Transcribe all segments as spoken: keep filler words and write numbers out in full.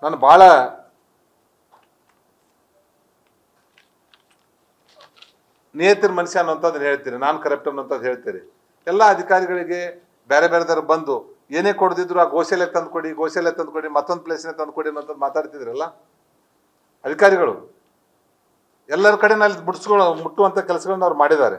ನಾನು ಭಾಳ ನಿಯತಿನ ಮನುಷ್ಯ ಅನ್ನೋಂಥದ್ದು ಹೇಳ್ತೀರಿ, ನಾನು ಕರಪ್ಟ್ ಅನ್ನೋಂಥದ್ದು ಹೇಳ್ತೀರಿ. ಎಲ್ಲ ಅಧಿಕಾರಿಗಳಿಗೆ ಬೇರೆ ಬೇರೆದವ್ರು ಬಂದು ಏನೇ ಕೊಡದಿದ್ರು ಆ ಗೋಶಾಲೆ ತಂದು ಕೊಡಿ, ಗೋಶಾಲೆ ತಂದು ಕೊಡಿ, ಮತ್ತೊಂದು ಪ್ಲೇಸ್ನೇ ತಂದು ಕೊಡಿ ಅನ್ನೋಂಥದ್ದು ಮಾತಾಡ್ತಿದ್ರಲ್ಲ ಅಧಿಕಾರಿಗಳು. ಎಲ್ಲರ ಕಡೆ ಅಲ್ಲಿ ಮುಟ್ಸ್ಕೊಳ್ಳೋ ಮುಟ್ಟುವಂಥ ಕೆಲಸಗಳನ್ನ ಅವ್ರು ಮಾಡಿದ್ದಾರೆ.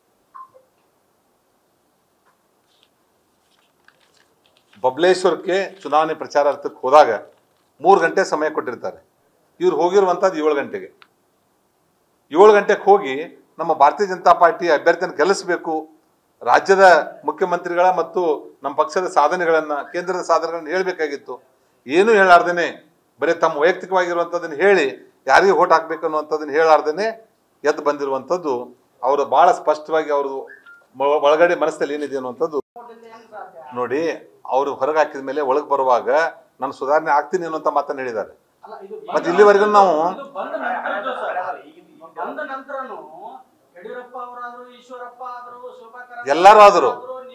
ಬಬಲೇಶ್ವರಕ್ಕೆ ಚುನಾವಣೆ ಪ್ರಚಾರಾರ್ಥಕ್ಕೆ ಹೋದಾಗ ಮೂರು ಗಂಟೆ ಸಮಯ ಕೊಟ್ಟಿರ್ತಾರೆ. ಇವ್ರು ಹೋಗಿರುವಂಥದ್ದು ಏಳು ಗಂಟೆಗೆ ಏಳು ಗಂಟೆಗೆ ಹೋಗಿ ನಮ್ಮ ಭಾರತೀಯ ಜನತಾ ಪಾರ್ಟಿ ಅಭ್ಯರ್ಥಿಯನ್ನು ಗೆಲ್ಲಿಸಬೇಕು, ರಾಜ್ಯದ ಮುಖ್ಯಮಂತ್ರಿಗಳ ಮತ್ತು ನಮ್ಮ ಪಕ್ಷದ ಸಾಧನೆಗಳನ್ನು, ಕೇಂದ್ರದ ಸಾಧನೆಗಳನ್ನು ಹೇಳಬೇಕಾಗಿತ್ತು. ಏನೂ ಹೇಳಾರ್ದೇನೆ ಬರೀ ತಮ್ಮ ವೈಯಕ್ತಿಕವಾಗಿರುವಂಥದ್ದನ್ನು ಹೇಳಿ ಯಾರಿಗೆ ಓಟ್ ಹಾಕ್ಬೇಕು ಅನ್ನುವಂಥದ್ದನ್ನು ಹೇಳಾರ್ದೇನೆ ಎದ್ದು ಬಂದಿರುವಂಥದ್ದು ಅವರು ಭಾಳ ಸ್ಪಷ್ಟವಾಗಿ ಅವರು ಒಳಗಡೆ ಮನಸ್ಸಲ್ಲಿ ಏನಿದೆ ಅನ್ನುವಂಥದ್ದು ನೋಡಿ. ಅವರು ಹೊರಗೆ ಹಾಕಿದ ಮೇಲೆ ಒಳಗೆ ಬರುವಾಗ ನಾನು ಸುಧಾರಣೆ ಆಗ್ತೀನಿ ಅನ್ನುವಂಥ ಮಾತನ್ನು ಹೇಳಿದ್ದಾರೆ. ಮತ್ತೆ ಇಲ್ಲಿವರೆಗೂ ನಾವು ಎಲ್ಲರೂ ಆದರು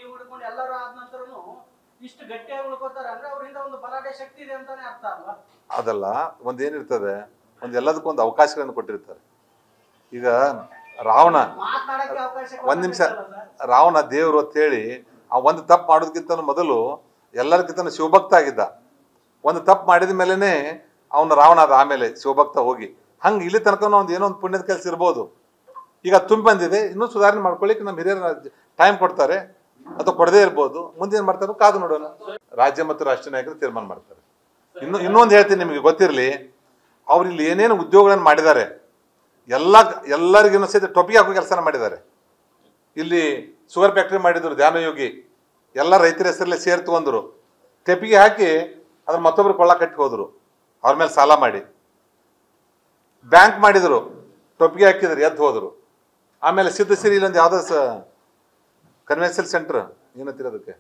ಅದಲ್ಲ, ಒಂದೇನಿರ್ತದೆ, ಒಂದು ಎಲ್ಲದಕ್ಕೂ ಒಂದು ಅವಕಾಶಗಳನ್ನು ಕೊಟ್ಟಿರ್ತಾರೆ. ಈಗ ರಾವಣ ಒಂದ್ ನಿಮಿಷ ರಾವಣ ದೇವರು ಅಂತ ಹೇಳಿ ಆ ಒಂದು ತಪ್ಪು ಮಾಡೋದಕ್ಕಿಂತ ಮೊದಲು ಎಲ್ಲರಿಗಿಂತ ಶಿವಭಕ್ತ ಆಗಿದ್ದ. ಒಂದು ತಪ್ಪು ಮಾಡಿದ ಮೇಲೆನೆ ಅವನು ರಾವಣ ಆದ, ಆಮೇಲೆ ಶಿವಭಕ್ತ ಹೋಗಿ. ಹಂಗೆ ಇಲ್ಲಿ ತನಕ ಒಂದು ಏನೋ ಒಂದು ಪುಣ್ಯದ ಕೆಲಸ ಇರ್ಬೋದು. ಈಗ ತುಂಬಿ ಬಂದಿದೆ, ಇನ್ನೂ ಸುಧಾರಣೆ ಮಾಡ್ಕೊಳ್ಳಿಕ್ಕೆ ನಮ್ಮ ಹಿರಿಯರು ಟೈಮ್ ಕೊಡ್ತಾರೆ ಅಥವಾ ಕೊಡದೇ ಇರ್ಬೋದು. ಮುಂದೆ ಏನು ಮಾಡ್ತಾರೆ ಕಾದು ನೋಡೋಣ. ರಾಜ್ಯ ಮತ್ತು ರಾಷ್ಟ್ರೀಯ ನಾಯಕರು ತೀರ್ಮಾನ ಮಾಡ್ತಾರೆ. ಇನ್ನು ಇನ್ನೊಂದು ಹೇಳ್ತೀನಿ ನಿಮಗೆ ಗೊತ್ತಿರಲಿ, ಅವ್ರು ಇಲ್ಲಿ ಏನೇನು ಉದ್ಯೋಗಗಳನ್ನು ಮಾಡಿದ್ದಾರೆ ಎಲ್ಲ ಎಲ್ಲರಿಗೂ ಸಹಿತ ಟೊಪಿಗೆ ಹಾಕೋ ಕೆಲಸನ ಮಾಡಿದ್ದಾರೆ. ಇಲ್ಲಿ ಶುಗರ್ ಫ್ಯಾಕ್ಟ್ರಿ ಮಾಡಿದ್ರು ಧ್ಯಾನಯೋಗಿ, ಎಲ್ಲ ರೈತರ ಹೆಸರಲ್ಲೇ ಸೇರ್ ತಗೊಂಡ್ರು, ಟೆಪಿಗೆ ಹಾಕಿ ಅದ್ರ ಮತ್ತೊಬ್ರು ಕೊಳ್ಳ ಕಟ್ಟಿ ಹೋದ್ರು, ಅವ್ರ ಮೇಲೆ ಸಾಲ ಮಾಡಿ. ಬ್ಯಾಂಕ್ ಮಾಡಿದ್ರು, ಟೊಪಿಗೆ ಹಾಕಿದ್ರು, ಎದ್ದು ಹೋದ್ರು. ಆಮೇಲೆ ಸಿದ್ಧಸಿರಿ ಇಲ್ಲೊಂದು ಯಾವುದೋ ಸ ಕನ್ವೆನ್ಷನ್ ಸೆಂಟರ್ ಏನಂತೀರ ಅದಕ್ಕೆ,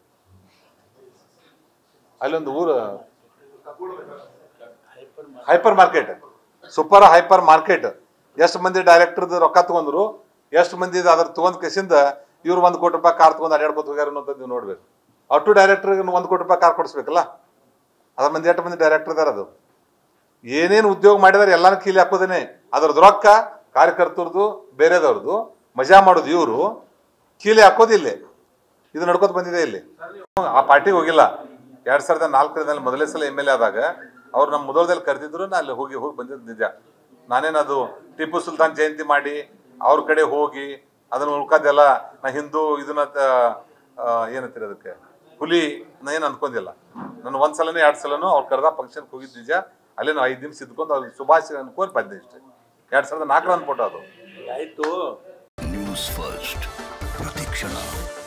ಅಲ್ಲೊಂದು ಊರು hyper market, super hyper market. ಎಷ್ಟು ಮಂದಿ ಡೈರೆಕ್ಟರ್ದು ರೊಕ್ಕ ತಗೊಂಡ್ರು, ಎಷ್ಟು ಮಂದಿ ಅದ್ರ ತಗೊಂಡ್ ಕೇಸಿಂದ ಇವ್ರು ಒಂದು ಕೋಟಿ ರೂಪಾಯಿ ಕಾರ್ ತಗೊಂಡು ಅಡ್ಯಾಡ್ಬೋದು ಹೋಗ್ಯಾರ ಅನ್ನೋದು ನೀವು ನೋಡ್ಬೇಕು. ಅಷ್ಟು ಡೈರೆಕ್ಟರ್ಗೆ ಒಂದು ಕೋಟಿ ರೂಪಾಯಿ ಕಾರ್ ಕೊಡಿಸ್ಬೇಕಲ್ಲ, ಅದ್ರ ಮಂದಿ ಎಷ್ಟು ಮಂದಿ ಡೈರೆಕ್ಟರ್ ಇದಾರೆ. ಅದು ಏನೇನು ಉದ್ಯೋಗ ಮಾಡಿದಾರೆ ಎಲ್ಲಾನು ಕೀಲಿ ಹಾಕೋದೇನೆ. ಅದ್ರದ್ದು ರೊಕ್ಕ ಕಾರ್ಯಕರ್ತರದು ಬೇರೆದವ್ರದ್ದು, ಮಜಾ ಮಾಡೋದು ಇವರು, ಕೀಲಿ ಹಾಕೋದಿಲ್ಲ. ಇದು ನಡ್ಕೋತ ಬಂದಿದೆ ಇಲ್ಲಿ. ಆ ಪಾರ್ಟಿಗೆ ಹೋಗಿಲ್ಲ. ಎರಡ್ ಸಾವಿರದ ನಾಲ್ಕರಲ್ಲಿ ಮೊದಲೇ ಸಲ ಎಮ್ ಎಲ್ ಎ ಆದಾಗ ಅವ್ರು ನಮ್ಮ ಮುದೋಳದಲ್ಲಿ ಕರೆದಿದ್ರು, ನಾ ಅಲ್ಲಿ ಹೋಗಿ ಹೋಗಿ ಬಂದಿದ್ದು ನಿಜ. ನಾನೇನದು ಟಿಪ್ಪು ಸುಲ್ತಾನ್ ಜಯಂತಿ ಮಾಡಿ ಅವ್ರ ಕಡೆ ಹೋಗಿ ಅದನ್ನ ಉಳ್ಕೋದೆಲ್ಲ ನಾ ಹಿಂದೂ ಇದನ್ನ ಏನಂತೀರ ಅದಕ್ಕೆ ಹುಲಿ ನಾ ಏನು ಅನ್ಕೊಂಡಿಲ್ಲ. ನಾನು ಒಂದ್ ಸಲನೂ ಎರಡ್ ಸಲನೂ ಅವ್ರು ಕರೆದ ಫಂಕ್ಷನ್ಗೆ ಹೋಗಿದ್ದು ನಿಜ. ಅಲ್ಲೇ ನಾವು ಐದು ನಿಮಿಷ ಇದ್ಕೊಂಡು ಅವ್ರಿಗೆ ಶುಭಾಶಯ ಅನ್ಕೊಂಡು ಬಂದೆ ಇಷ್ಟೇ. ಎರಡ್ ಸಾವಿರದ ನಾಲ್ಕರ ಅನ್ಬಿಟ್ಟು ಅದು ಆಯ್ತು. ನ್ಯೂಸ್ ಫಸ್ಟ್ ಪ್ರತಿಕ್ಷಣ.